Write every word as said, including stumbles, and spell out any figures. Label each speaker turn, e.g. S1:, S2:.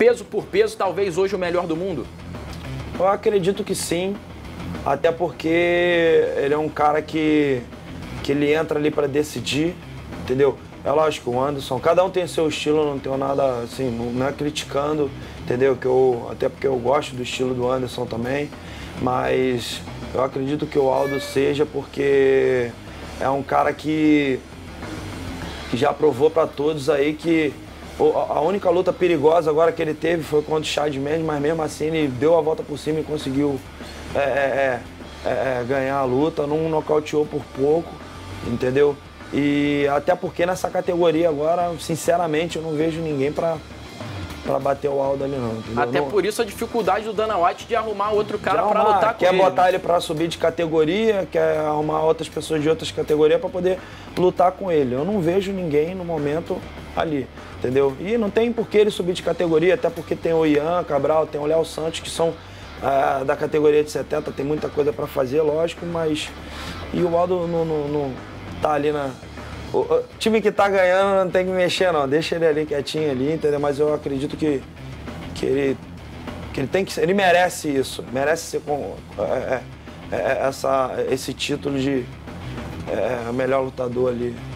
S1: peso por peso, talvez hoje o melhor do mundo?
S2: Eu acredito que sim, até porque ele é um cara que, que ele entra ali para decidir, entendeu? É lógico, o Anderson, cada um tem seu estilo, não tenho nada assim, não é criticando, entendeu? Que eu, até porque eu gosto do estilo do Anderson também, mas eu acredito que o Aldo seja porque é um cara que, que já provou para todos aí que a única luta perigosa agora que ele teve foi contra o Chad Mendes, mas mesmo assim ele deu a volta por cima e conseguiu é, é, é, é, ganhar a luta, não nocauteou por pouco, entendeu? E até porque nessa categoria agora, sinceramente, eu não vejo ninguém pra, pra bater o Aldo ali não, entendeu?
S1: Até
S2: não,
S1: por isso a dificuldade do Dana White de arrumar outro cara
S2: arrumar,
S1: pra lutar com
S2: quer
S1: ele.
S2: Quer botar ele pra subir de categoria, quer arrumar outras pessoas de outras categorias pra poder lutar com ele. Eu não vejo ninguém no momento ali, entendeu? E não tem por que ele subir de categoria, até porque tem o Ian Cabral, tem o Léo Santos, que são ah, da categoria de setenta, tem muita coisa pra fazer, lógico, mas... E o Aldo não, não, não tá ali na... O time que tá ganhando não tem que mexer não, deixa ele ali quietinho ali, entendeu? Mas eu acredito que, que, ele, que ele tem que ele merece isso, merece ser com é, é, essa, esse título de é, melhor lutador ali